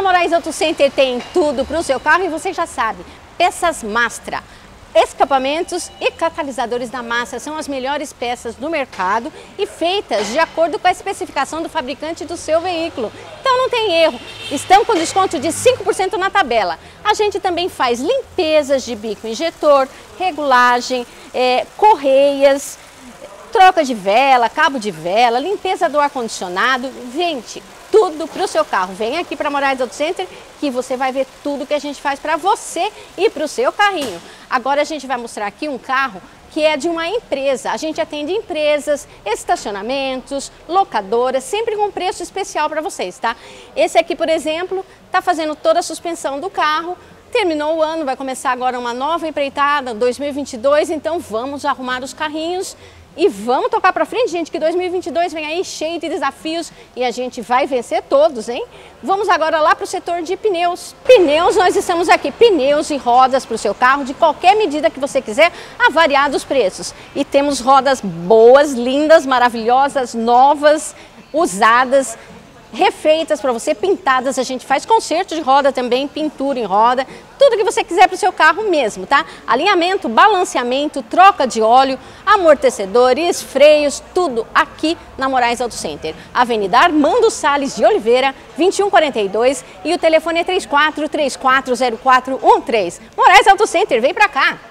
Moraes Auto Center tem tudo para o seu carro e você já sabe, peças Mastra. Escapamentos e catalisadores da Mastra são as melhores peças do mercado e feitas de acordo com a especificação do fabricante do seu veículo. Então não tem erro, estão com desconto de 5% na tabela. A gente também faz limpezas de bico injetor, regulagem, correias, troca de vela, cabo de vela, limpeza do ar-condicionado, gente, tudo para o seu carro. Vem aqui para Moraes Auto Center que você vai ver tudo que a gente faz para você e para o seu carrinho. Agora a gente vai mostrar aqui um carro que é de uma empresa. A gente atende empresas, estacionamentos, locadoras, sempre com preço especial para vocês, tá? Esse aqui, por exemplo, está fazendo toda a suspensão do carro. Terminou o ano, vai começar agora uma nova empreitada, 2022, então vamos arrumar os carrinhos e vamos tocar para frente, gente, que 2022 vem aí cheio de desafios e a gente vai vencer todos, hein? Vamos agora lá para o setor de pneus. Pneus, nós estamos aqui, pneus e rodas para o seu carro, de qualquer medida que você quiser, a variados preços. E temos rodas boas, lindas, maravilhosas, novas, usadas, refeitas para você, pintadas, a gente faz conserto de roda também, pintura em roda, tudo que você quiser para o seu carro mesmo, tá? Alinhamento, balanceamento, troca de óleo, amortecedores, freios, tudo aqui na Moraes Auto Center. Avenida Armando Salles de Oliveira, 2142 e o telefone é 34340413. Moraes Auto Center, vem para cá!